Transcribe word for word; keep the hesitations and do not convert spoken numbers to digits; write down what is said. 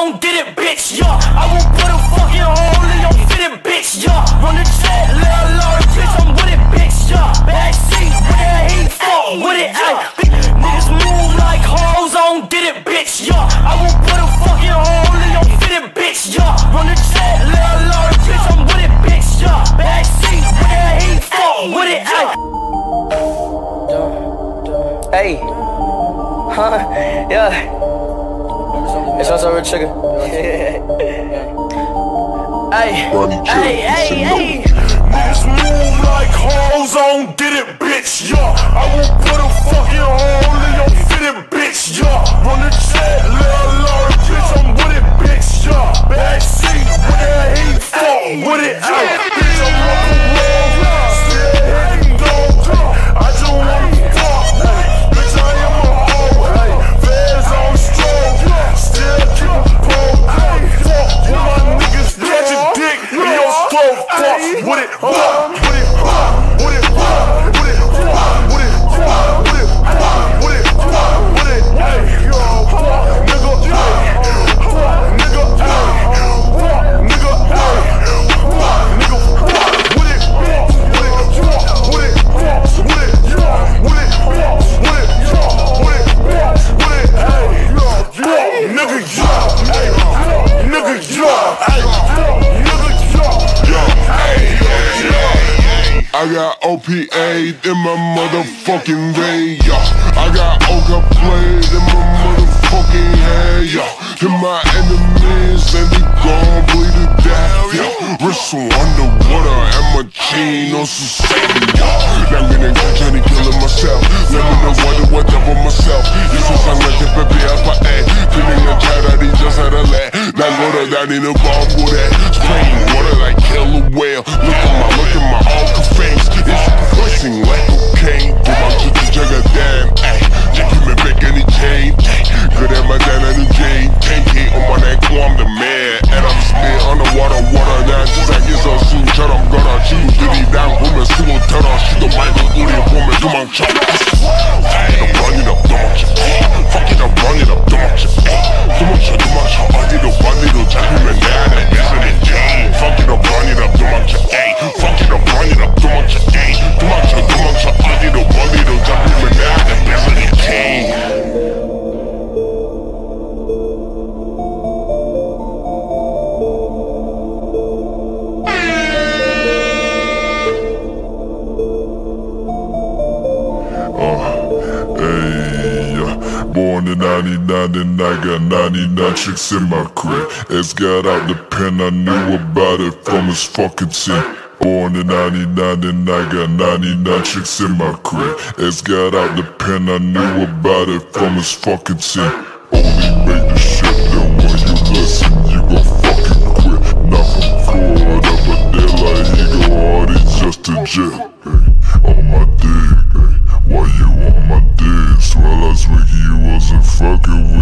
on, get it, bitch, yeah. I will put a fucking hole in your fitted, bitch, yeah. Run the jet, little Lord, bitch, I'm with it, bitch, yeah. Backseat, with that heat, fuck with it, ayy. Niggas move like hoes on, get it, bitch, yeah. I will put a fucking hole in your fitted, bitch, yeah. Run the jet, little Lord, bitch, I'm with it, bitch, yeah. Backseat, with that heat, fuck with it, ayy. Hey, huh, yeah. It's also a Chigga. Hey, hey, hey, hey. Niggas move like hoes on, get it, bitch, yeah. I will put a fucking hole in your fitted, bitch, yeah. Run the jet, little Lord, bitch, I'm with it, bitch, yeah. Backseat, with that heat, fuck with it, ayy. Bitch, I'm rock and roll, still hitting dope. I just wanna fuck, bitch, I am a hoe, hey. Feds on stroke, still keep a pole, hey. Fuck with my niggas, catch a dick in your throat, fuck with it, fuck with it, fuck with it, fuck with it, fuck with it, fuck with it, fuck with it, fuck with it, hey. Fuck nigga, hey. Fuck nigga, hey. Fuck nigga, hey. Fuck nigga, fuck with it, fuck with it, fuck with it, fuck with it, fuck with it, fuck with it, fuck with it, fuck with it, hey. Fuck nigga, yeah, hey. Nigga, yeah, hey. Nigga, yeah, hey. I got O P A in my motherfucking vein, yeah. I got Oka played in my motherfucking head, yeah. And my enemies, and they gon' bleed to death, yeah. Wrist so underwater and my chain on Susanne, yeah. Now me nigga Johnny killing myself. Let me know what the what up on myself. This is a like the baby as my A. Feeling a child that he just had a lad. Now go to that in the bomb with that. Spraying water like killer whale. Look at my, look at my uncle face. It's pushing like cocaine. Do my shit to check a damn, ayy. Just give me back any chain, ayy. Good at my dad and the Jane. Can't get on my neck, I'm the man. And I'm still underwater, water. Now just like it's a suit, shut up, gonna shoot. Did he down, woman, still on turn on. She the Michael Booty, woman, come on, chop. I'm running up, don't want you, ayy. Fuck it, I'm running up, don't want you, ayy. Don't want you, don't want you, I did a one little time, and now that bitch in the Jane. Fuck it, I'm running up, don't want you, ayy. Fuck it, I'm running up, don't want you, ayy. Don't want you, don't want you, I did a one little time, and now that bitch in the Jane. Born in ninety-nine and I got ninety-nine chicks in my crib. As got out the pen, I knew about it from his fucking sin. Born in ninety-nine and I got ninety-nine chicks in my crib. As got out the pen, I knew about it from his fucking sin. Only make the shit that when you listen, you gon' fucking quit. Not from Florida, but they're like he go hard, he's just a jet. Hey, on my dick, hey. Why you on my dick? Swell I was wicked, you wasn't fucking with